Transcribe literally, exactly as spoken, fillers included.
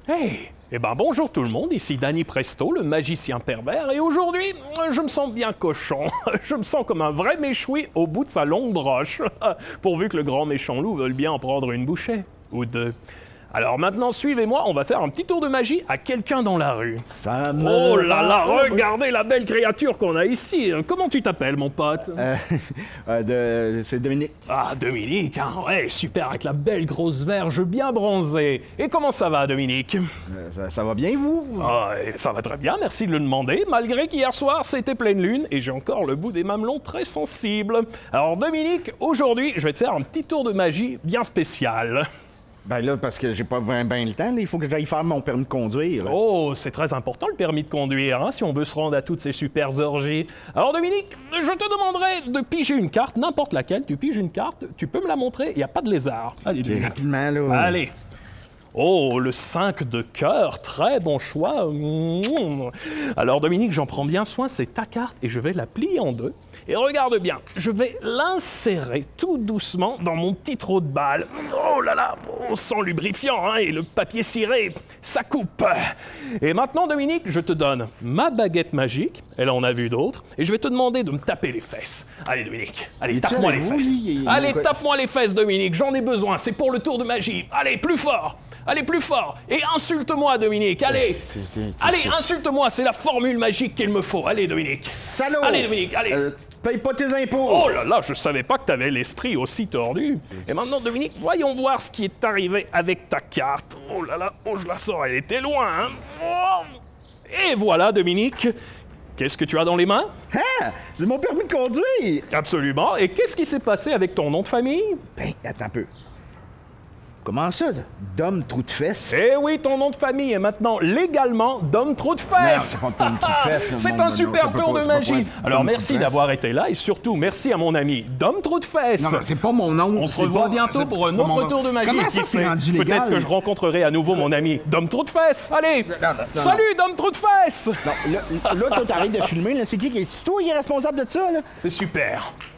Hey! Eh ben bonjour tout le monde, ici Danny Presto, le magicien pervers, et aujourd'hui, je me sens bien cochon. Je me sens comme un vrai méchoui au bout de sa longue broche, pourvu que le grand méchant loup veuille bien en prendre une bouchée, ou deux. Alors maintenant, suivez-moi, on va faire un petit tour de magie à quelqu'un dans la rue. Ça me... Oh là là, regardez la belle créature qu'on a ici. Comment tu t'appelles, mon pote? Euh, euh, de... C'est Dominique. Ah, Dominique, hein? Ouais, super, avec la belle grosse verge bien bronzée. Et comment ça va, Dominique? Euh, ça, ça va bien, vous? Ah, ça va très bien, merci de le demander, malgré qu'hier soir, c'était pleine lune et j'ai encore le bout des mamelons très sensible. Alors, Dominique, aujourd'hui, je vais te faire un petit tour de magie bien spécial. Ben là, parce que j'ai pas bien ben le temps, là. Il faut que j'aille faire mon permis de conduire. Là. Oh, c'est très important le permis de conduire, hein, si on veut se rendre à toutes ces super orgies. Alors Dominique, je te demanderai de piger une carte, n'importe laquelle, tu piges une carte, tu peux me la montrer, il n'y a pas de lézard. Allez, Okay, rapidement, là. Allez. Oh, le cinq de cœur, très bon choix. Alors Dominique, j'en prends bien soin, c'est ta carte et je vais la plier en deux. Et regarde bien, je vais l'insérer tout doucement dans mon petit trou de balle. Oh là là, oh, sans lubrifiant, hein, et le papier ciré, ça coupe. Et maintenant Dominique, je te donne ma baguette magique, elle en a vu d'autres, et je vais te demander de me taper les fesses. Allez Dominique, allez, tape-moi les vous, fesses. lui, Allez, quoi? tape-moi les fesses Dominique, j'en ai besoin, c'est pour le tour de magie. Allez, plus fort. Allez, plus fort! Et insulte-moi, Dominique! Allez! C'est, c'est, c'est, allez, c'est... insulte-moi! C'est la formule magique qu'il me faut! Allez, Dominique! Salaud! Allez, Dominique, allez! Euh, tu payes pas tes impôts! Oh là là, je savais pas que t'avais l'esprit aussi tordu! Et maintenant, Dominique, voyons voir ce qui est arrivé avec ta carte. Oh là là, oh, je la sors, elle était loin, hein? Oh. Et voilà, Dominique! Qu'est-ce que tu as dans les mains? Ah! C'est mon permis de conduire! Absolument! Et qu'est-ce qui s'est passé avec ton nom de famille? Ben, attends un peu. Comment ça, Dom Trou de Fesses? Eh oui, ton nom de famille est maintenant légalement Dom Trou de Fesses. Non, c'est pas Dom Trou de Fesses. C'est non, un non, super non, tour pas, de pas magie. Alors Dom merci Trou de d'avoir Fesses. été là et surtout merci à mon ami Dom Trou de Fesses. Non, non, c'est pas mon nom. On se c'est revoit pas- bientôt c'est- pour un c'est pas autre mon- tour de magie. Comment Qui ça, c'est sait? rendu légal? Peut-être que je rencontrerai à nouveau mon ami Dom Trou de Fesses. Allez, non, non, salut Dom Trou de Fesses. Non, là, là, toi, t'arrêtes de filmer. Là. C'est qui qui est toi qui est responsable de ça? Là? C'est super.